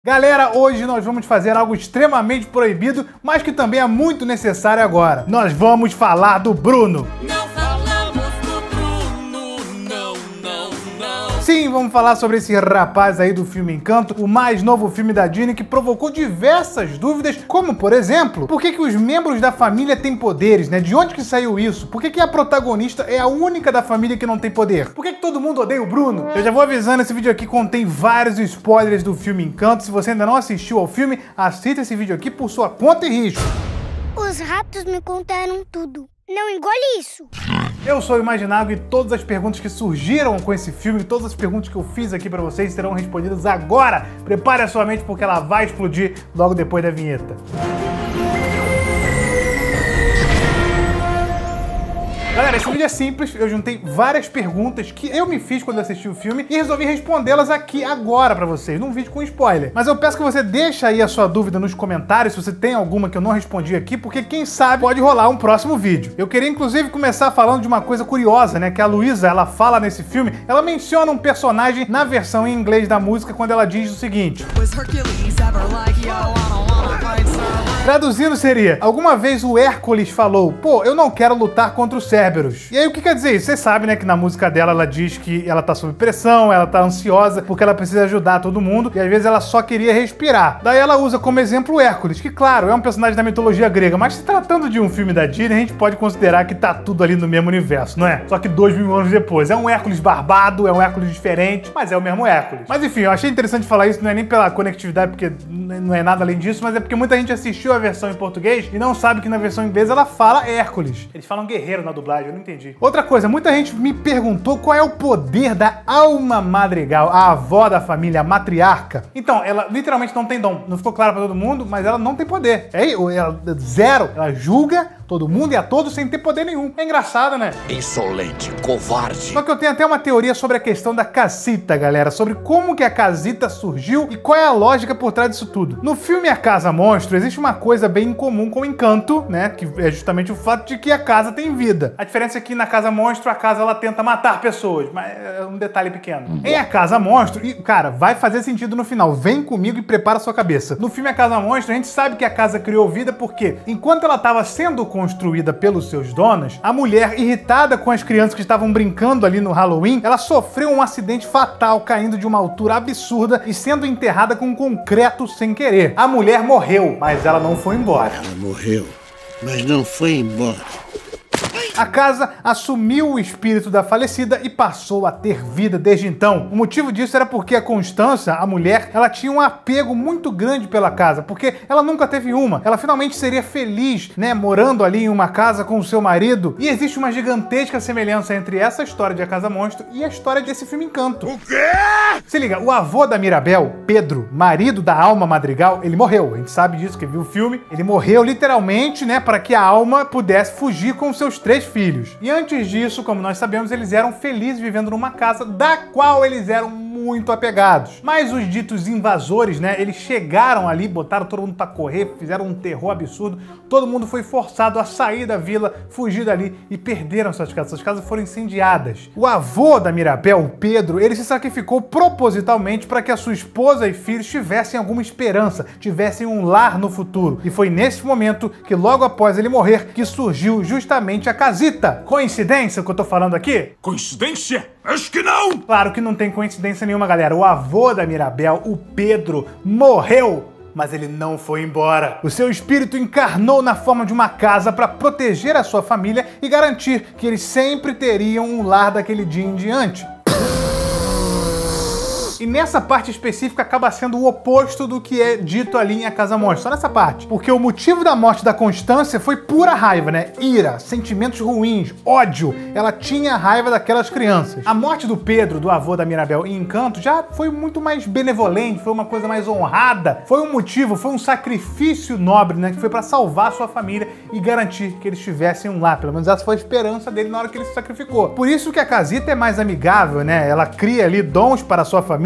Galera, hoje nós vamos fazer algo extremamente proibido, mas que também é muito necessário agora. Nós vamos falar do Bruno. Não falamos do Bruno, não. Sim, vamos falar sobre esse rapaz aí do filme Encanto, o mais novo filme da Disney que provocou diversas dúvidas, como, por exemplo, por que os membros da família têm poderes, né? De onde que saiu isso? Por que a protagonista é a única da família que não tem poder? Por que todo mundo odeia o Bruno? Eu já vou avisando, esse vídeo aqui contém vários spoilers do filme Encanto. Se você ainda não assistiu ao filme, assista esse vídeo aqui por sua conta e risco. Os ratos me contaram tudo. Não engole isso. Eu sou o Imaginago e todas as perguntas que surgiram com esse filme, todas as perguntas que eu fiz aqui pra vocês serão respondidas agora. Prepare a sua mente porque ela vai explodir logo depois da vinheta. Galera, esse vídeo é simples, eu juntei várias perguntas que eu me fiz quando assisti o filme e resolvi respondê-las aqui agora pra vocês, num vídeo com spoiler. Mas eu peço que você deixe aí a sua dúvida nos comentários, se você tem alguma que eu não respondi aqui, porque quem sabe pode rolar um próximo vídeo. Eu queria inclusive começar falando de uma coisa curiosa, né, que a Luísa, ela fala nesse filme, ela menciona um personagem na versão em inglês da música quando ela diz o seguinte. Traduzindo seria, alguma vez o Hércules falou, pô, eu não quero lutar contra o Cerberus. E aí o que quer dizer isso? Você sabe, né, que na música dela ela diz que ela tá sob pressão, ela tá ansiosa, porque ela precisa ajudar todo mundo, e às vezes ela só queria respirar. Daí ela usa como exemplo o Hércules, que claro, é um personagem da mitologia grega, mas se tratando de um filme da Disney, a gente pode considerar que tá tudo ali no mesmo universo, não é? Só que 2000 anos depois. É um Hércules barbado, é um Hércules diferente, mas é o mesmo Hércules. Mas enfim, eu achei interessante falar isso, não é nem pela conectividade, porque não é nada além disso, mas é porque muita gente assistiu a versão em português e não sabe que na versão inglesa ela fala Hércules. Eles falam guerreiro na dublagem, eu não entendi. Outra coisa, muita gente me perguntou qual é o poder da Alma Madrigal, a avó da família, a matriarca. Então, ela literalmente não tem dom. Não ficou claro pra todo mundo, mas ela não tem poder. Ela zero. Ela julga todo mundo e a todos sem ter poder nenhum. É engraçado, né? Insolente, covarde. Só que eu tenho até uma teoria sobre a questão da casita, galera. Sobre como que a casita surgiu e qual é a lógica por trás disso tudo. No filme A Casa Monstro, existe uma coisa bem incomum com o Encanto, né? Que é justamente o fato de que a casa tem vida. A diferença é que na Casa Monstro, a casa ela tenta matar pessoas, mas é um detalhe pequeno. Em A Casa Monstro, e cara, vai fazer sentido no final. Vem comigo e prepara a sua cabeça. No filme A Casa Monstro, a gente sabe que a casa criou vida porque, enquanto ela estava sendo construída pelos seus donos, a mulher, irritada com as crianças que estavam brincando ali no Halloween, ela sofreu um acidente fatal, caindo de uma altura absurda e sendo enterrada com concreto sem querer. A mulher morreu, mas ela não foi embora. Ela morreu, mas não foi embora. A casa assumiu o espírito da falecida e passou a ter vida desde então. O motivo disso era porque a Constança, a mulher, ela tinha um apego muito grande pela casa, porque ela nunca teve uma. Ela finalmente seria feliz, né, morando ali em uma casa com o seu marido. E existe uma gigantesca semelhança entre essa história de A Casa Monstro e a história desse filme Encanto. O quê? Se liga, o avô da Mirabel, Pedro, marido da Alma Madrigal, ele morreu. A gente sabe disso, que viu o filme. Ele morreu literalmente, né, para que a Alma pudesse fugir com seus 3 filhos. E antes disso, como nós sabemos, eles eram felizes vivendo numa casa da qual eles eram muito apegados. Mas os ditos invasores, né, eles chegaram ali, botaram todo mundo pra correr, fizeram um terror absurdo, todo mundo foi forçado a sair da vila, fugir dali e perderam suas casas foram incendiadas. O avô da Mirabel, o Pedro, ele se sacrificou propositalmente para que a sua esposa e filhos tivessem alguma esperança, tivessem um lar no futuro. E foi nesse momento que logo após ele morrer, que surgiu justamente a casita. Coincidência o que eu tô falando aqui? Coincidência? Acho que não! Claro que não tem coincidência nenhuma, galera. O avô da Mirabel, o Pedro, morreu, mas ele não foi embora. O seu espírito encarnou na forma de uma casa para proteger a sua família e garantir que eles sempre teriam um lar daquele dia em diante. E nessa parte específica acaba sendo o oposto do que é dito ali em A Casa Monstro. Só nessa parte. Porque o motivo da morte da Constância foi pura raiva, né? Ira, sentimentos ruins, ódio. Ela tinha raiva daquelas crianças. A morte do Pedro, do avô da Mirabel em Encanto, já foi muito mais benevolente, foi uma coisa mais honrada. Foi um motivo, foi um sacrifício nobre, né? Que foi pra salvar a sua família e garantir que eles tivessem um lar. Pelo menos essa foi a esperança dele na hora que ele se sacrificou. Por isso que a casita é mais amigável, né? Ela cria ali dons para a sua família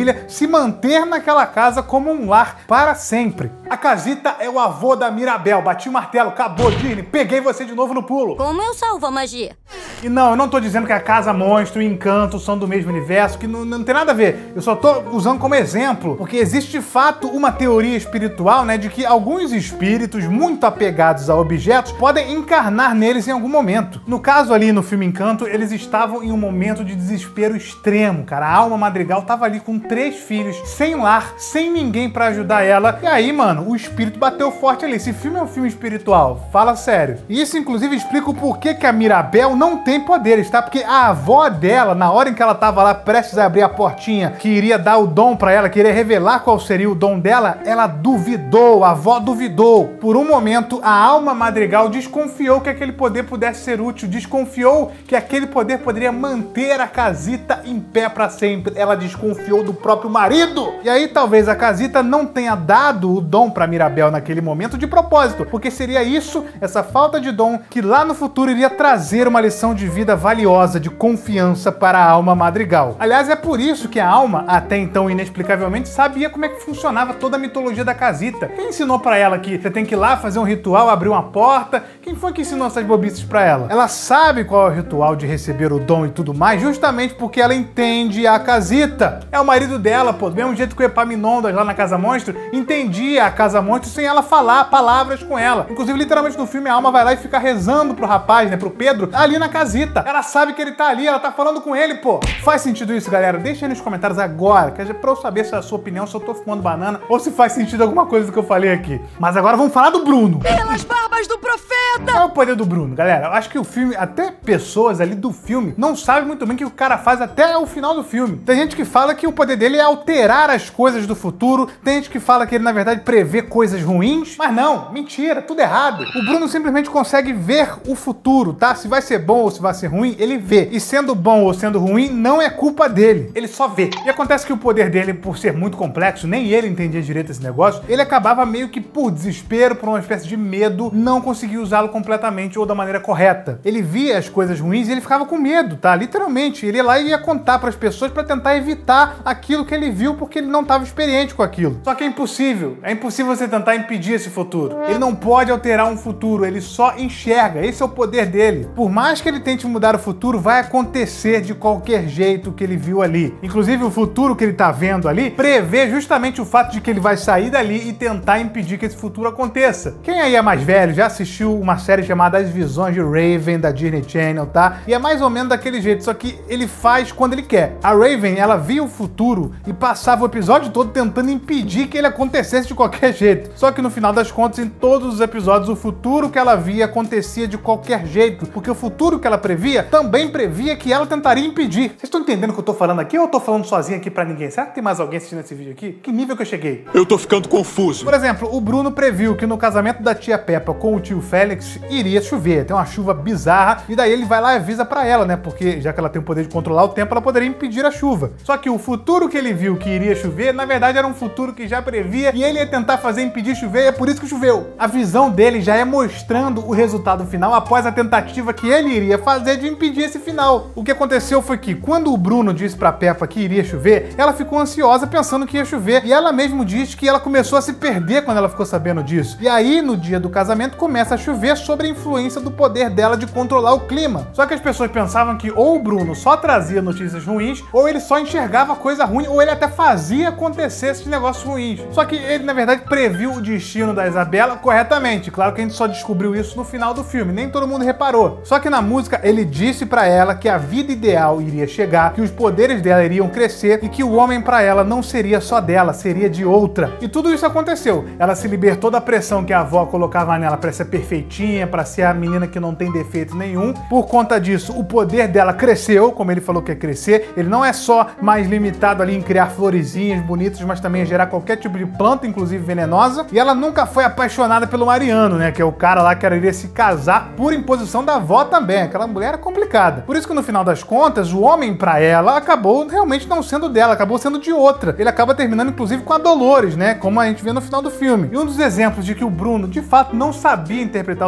família se manter naquela casa como um lar para sempre. A casita é o avô da Mirabel. Bati o martelo, acabou, Disney. Peguei você de novo no pulo. Como eu salvo a magia? E não, eu não tô dizendo que a Casa Monstro e Encanto são do mesmo universo, que não tem nada a ver. Eu só tô usando como exemplo, porque existe de fato uma teoria espiritual, né, de que alguns espíritos muito apegados a objetos podem encarnar neles em algum momento. No caso ali no filme Encanto, eles estavam em um momento de desespero extremo, cara. A Alma Madrigal tava ali com 3 filhos, sem lar, sem ninguém pra ajudar ela. E aí, mano, o espírito bateu forte ali. Esse filme é um filme espiritual, fala sério. E isso, inclusive, explica o porquê que a Mirabel não tem poderes, tá? Porque a avó dela, na hora em que ela tava lá prestes a abrir a portinha, que iria dar o dom pra ela, queria revelar qual seria o dom dela, ela duvidou, a avó duvidou. Por um momento, a Alma Madrigal desconfiou que aquele poder pudesse ser útil, desconfiou que aquele poder poderia manter a casita em pé pra sempre. Ela desconfiou do próprio marido. E aí, talvez a casita não tenha dado o dom pra Mirabel naquele momento de propósito, porque seria isso, essa falta de dom, que lá no futuro iria trazer uma lição de vida valiosa, de confiança para a Alma Madrigal. Aliás, é por isso que a Alma, até então inexplicavelmente, sabia como é que funcionava toda a mitologia da casita. Quem ensinou pra ela que você tem que ir lá fazer um ritual, abrir uma porta? Quem foi que ensinou essas bobices pra ela? Ela sabe qual é o ritual de receber o dom e tudo mais, justamente porque ela entende a casita. É o marido dela, pô. Do mesmo jeito que o Epaminondas lá na Casa Monstro entendia a Casa Monstro sem ela falar palavras com ela. Inclusive, literalmente no filme, a Alma vai lá e fica rezando pro rapaz, né, pro Pedro, ali na casita. Ela sabe que ele tá ali, ela tá falando com ele, pô. Faz sentido isso, galera? Deixa aí nos comentários agora, que é pra eu saber se é a sua opinião, se eu tô fumando banana ou se faz sentido alguma coisa do que eu falei aqui. Mas agora vamos falar do Bruno. Pelas barbas do profeta! Qual é o poder do Bruno, galera? Eu acho que o filme, até pessoas ali do filme, não sabem muito bem o que o cara faz até o final do filme. Tem gente que fala que o poder dele é alterar as coisas do futuro, tem gente que fala que ele, na verdade, prevê coisas ruins, mas não, mentira, tudo errado. O Bruno simplesmente consegue ver o futuro, tá? Se vai ser bom ou se vai ser ruim, ele vê. E sendo bom ou sendo ruim, não é culpa dele. Ele só vê. E acontece que o poder dele, por ser muito complexo, nem ele entendia direito esse negócio, ele acabava meio que por desespero, por uma espécie de medo, não conseguia usá-lo completamente ou da maneira correta. Ele via as coisas ruins e ele ficava com medo, tá? Literalmente. Ele ia lá e ia contar para as pessoas para tentar evitar aquilo que ele viu porque ele não estava experiente com aquilo. Só que é impossível. É impossível você tentar impedir esse futuro. Ele não pode alterar um futuro, ele só enxerga. Esse é o poder dele. Por mais que ele tente mudar o futuro, vai acontecer de qualquer jeito que ele viu ali. Inclusive, o futuro que ele tá vendo ali prevê justamente o fato de que ele vai sair dali e tentar impedir que esse futuro aconteça. Quem aí é mais velho já assistiu uma série chamada As Visões de Raven, da Disney Channel, tá? E é mais ou menos daquele jeito, só que ele faz quando ele quer. A Raven, ela via o futuro e passava o episódio todo tentando impedir que ele acontecesse de qualquer jeito. Só que no final das contas, em todos os episódios, o futuro que ela via acontecia de qualquer jeito, porque o futuro que ela previa também previa que ela tentaria impedir. Vocês estão entendendo o que eu tô falando aqui ou eu tô falando sozinho aqui pra ninguém? Será que tem mais alguém assistindo esse vídeo aqui? Que nível que eu cheguei? Eu tô ficando confuso. Por exemplo, o Bruno previu que no casamento da tia Peppa com o tio Félix iria chover, tem uma chuva bizarra, e daí ele vai lá e avisa pra ela, né? Porque já que ela tem o poder de controlar o tempo, ela poderia impedir a chuva. Só que o futuro que ele viu que iria chover, na verdade era um futuro que já previa e ele ia tentar fazer impedir chover, e é por isso que choveu. A visão dele já é mostrando o resultado final após a tentativa que ele iria fazer de impedir esse final. O que aconteceu foi que quando o Bruno disse pra Peppa que iria chover, ela ficou ansiosa pensando que ia chover, e ela mesmo diz que ela começou a se perder quando ela ficou sabendo disso. E aí, no dia do casamento, começa a chover sob a influência do poder dela de controlar o clima. Só que as pessoas pensavam que ou o Bruno só trazia notícias ruins, ou ele só enxergava coisa ruim, ou ele até fazia acontecer esses negócios ruins. Só que ele, na verdade, previu o destino da Isabela corretamente. Claro que a gente só descobriu isso no final do filme, nem todo mundo reparou. Só que na música, ele disse pra ela que a vida ideal iria chegar, que os poderes dela iriam crescer e que o homem pra ela não seria só dela, seria de outra. E tudo isso aconteceu. Ela se libertou da pressão que a avó colocava nela pra ser perfeitinha, pra ser a menina que não tem defeito nenhum. Por conta disso, o poder dela cresceu, como ele falou que ia crescer. Ele não é só mais limitado ali em criar florezinhas bonitas, mas também em gerar qualquer tipo de planta, inclusive venenosa. E ela nunca foi apaixonada pelo Mariano, né? Que é o cara lá que iria se casar por imposição da avó também. Aquela mulher era complicada. Por isso que no final das contas, o homem pra ela acabou realmente não sendo dela, acabou sendo de outra. Ele acaba terminando inclusive com a Dolores, né? Como a gente vê no final do filme. E um dos exemplos de que o Bruno de fato não sabia interpretar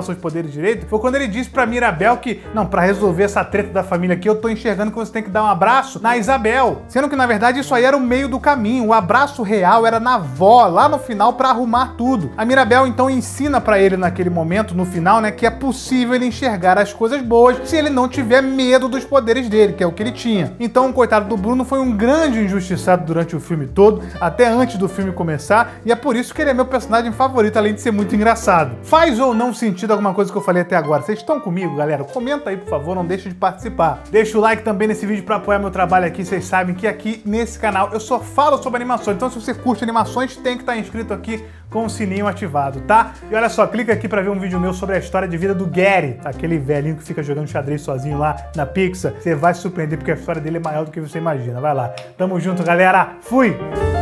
seus poderes direito, foi quando ele disse pra Mirabel que, não, pra resolver essa treta da família aqui, eu tô enxergando que você tem que dar um abraço na Isabel. Sendo que, na verdade, isso aí era o meio do caminho. O abraço real era na avó, lá no final, pra arrumar tudo. A Mirabel, então, ensina pra ele naquele momento, no final, né, que é possível ele enxergar as coisas boas se ele não tiver medo dos poderes dele, que é o que ele tinha. Então, o coitado do Bruno foi um grande injustiçado durante o filme todo, até antes do filme começar, e é por isso que ele é meu personagem favorito, além de ser muito engraçado. Faz ou não sentido alguma coisa que eu falei até agora? Vocês estão comigo, galera? Comenta aí, por favor, não deixe de participar. Deixa o like também nesse vídeo pra apoiar meu trabalho aqui. Vocês sabem que aqui nesse canal eu só falo sobre animações, então se você curte animações, tem que estar inscrito aqui com o sininho ativado, tá? E olha só, clica aqui pra ver um vídeo meu sobre a história de vida do Gary, aquele velhinho que fica jogando xadrez sozinho lá na Pixar. Você vai se surpreender porque a história dele é maior do que você imagina. Vai lá. Tamo junto, galera. Fui!